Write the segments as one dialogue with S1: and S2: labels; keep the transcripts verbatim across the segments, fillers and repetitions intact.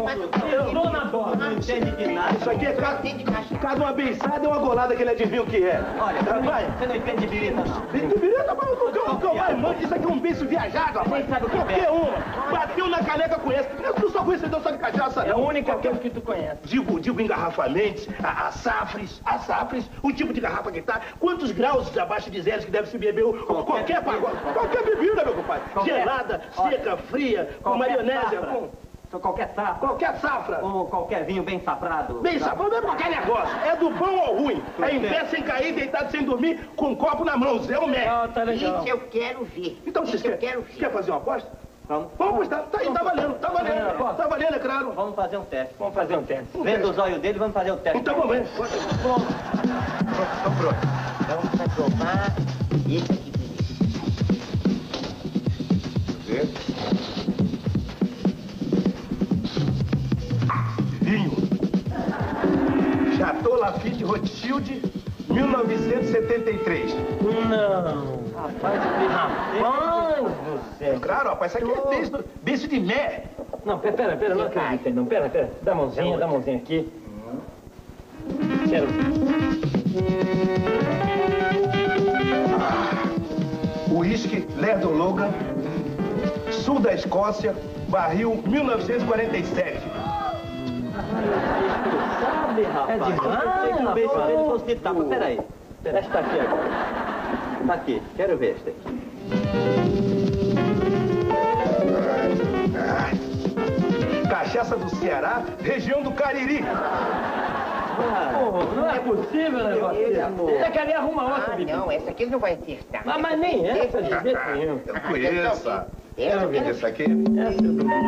S1: Eu tô na bola.
S2: Não entende de nada.
S3: Isso aqui é cada, cada uma beiçada e uma golada que ele adivinha o que é.
S2: Olha,
S3: rapaz,
S2: você não entende de birita, não.
S3: De birita, mas o que eu mais mando, isso aqui é um beijo viajado, rapaz.
S2: Sabe o que
S3: Qualquer
S2: é?
S3: uma. Bateu na caneca, conhece. Eu sou conhecedor só de cachaça.
S1: É a única coisa que tu conhece.
S3: Digo, digo engarrafamentos, a, a safres, a safres, o tipo de garrafa que tá, quantos graus abaixo de zero que deve se beber qualquer, qualquer, pagode, qualquer bebida, meu compadre.
S2: Qualquer,
S3: gelada,
S2: olha,
S3: seca, fria, com maionese, com
S2: Sou qualquer safra.
S3: qualquer safra.
S2: Ou qualquer vinho bem safrado.
S3: Bem safrado, é qualquer negócio. É do bom ao ruim. É em pé sem cair, deitado sem dormir, com um copo na mão. Zé o Mé.
S1: Ah, tá legal.
S4: Isso eu quero ver.
S3: Então vocês
S4: Isso eu
S3: querem,
S4: quero ver.
S3: quer fazer uma aposta?
S2: Vamos.
S3: Vamos apostar. Tá aí, tá valendo, tá valendo. Tá valendo, é claro.
S2: Vamos fazer um teste.
S1: Vamos fazer um teste.
S2: Vendo os olhos dele, vamos fazer o teste.
S3: Então vamos ver.
S4: Então pronto. Vamos pra tomar esse aqui.
S3: Ver. Vinho. Chateau Lafite Rothschild, mil novecentos e setenta e três.
S1: Não.
S2: Rapaz,
S1: Rapaz do céu.
S3: Claro, rapaz, isso aqui é beijo, beijo de Mé.
S1: Não, pera, pera, pera, não acredito, não. Pera, pera. Dá a mãozinha, dá a mãozinha aqui. Quero
S3: Whisky Ledon Logan, sul da Escócia, barril mil novecentos e quarenta e sete.
S2: sabe, rapaz.
S1: É demais,
S2: Eu pensei que o beijo
S1: rapaz.
S2: dele fosse de tapa. Peraí. Esta aqui agora. Tá aqui. Quero ver esta aqui.
S3: Cachaça do Ceará, região do Cariri.
S1: Pô, não é possível um negócio
S4: Deus,
S1: desse.
S4: amor.
S1: Você quer arrumar outra
S4: Ah,
S1: bebida?
S4: não, essa aqui ele não vai acertar.
S1: Mas, mas nem essa, de jeito nenhum.
S3: Eu conheço.
S4: Essa eu quero
S3: Essa aqui?
S1: Essa eu tô...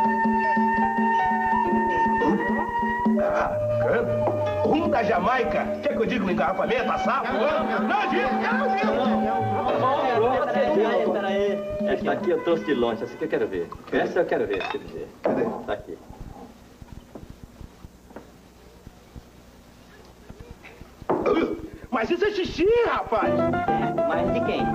S3: Ah, cano. Rum da Jamaica. Quer que eu diga o engarrafamento, a safra? Não, não, diga, não, diga.
S2: Peraí, peraí. Esta aqui eu trouxe de longe. Essa aqui eu quero ver. Essa eu quero ver, quer dizer.
S3: Cadê?
S2: Tá aqui.
S3: Mas isso é xixi, rapaz.
S2: Mas de quem?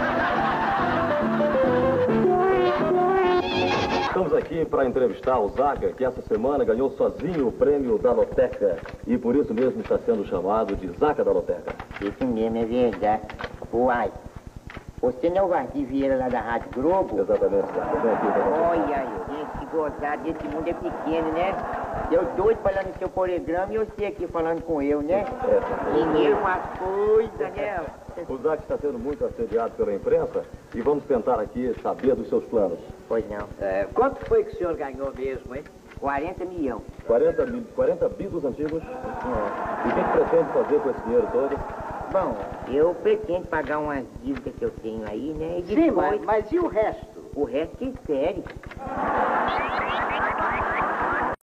S5: Estamos aqui para entrevistar o Zaca, que essa semana ganhou sozinho o prêmio da Loteca. E por isso mesmo está sendo chamado de Zaca da Loteca.
S4: Isso mesmo, é verdade. Uai, você não é o Vardi Vieira lá da Rádio Globo?
S5: Exatamente, Zaca. Vem aqui, vem aqui.
S4: Olha aí, gente, que gozado desse mundo é pequeno, né? Eu doido falando no seu programa e você aqui falando com eu, né? Mineiro, umas coisas, né?
S5: O Zaca está sendo muito assediado pela imprensa e vamos tentar aqui saber dos seus planos.
S4: Pois não.
S6: É, quanto foi que o senhor ganhou mesmo, hein?
S4: quarenta milhões.
S5: quarenta, mil, quarenta bi dos antigos. E o que, que pretende fazer com esse dinheiro todo?
S4: Bom, eu pretendo pagar umas dívidas que eu tenho aí, né? E
S6: Sim,
S4: depois,
S6: mas, mas e o resto?
S4: o resto que espere.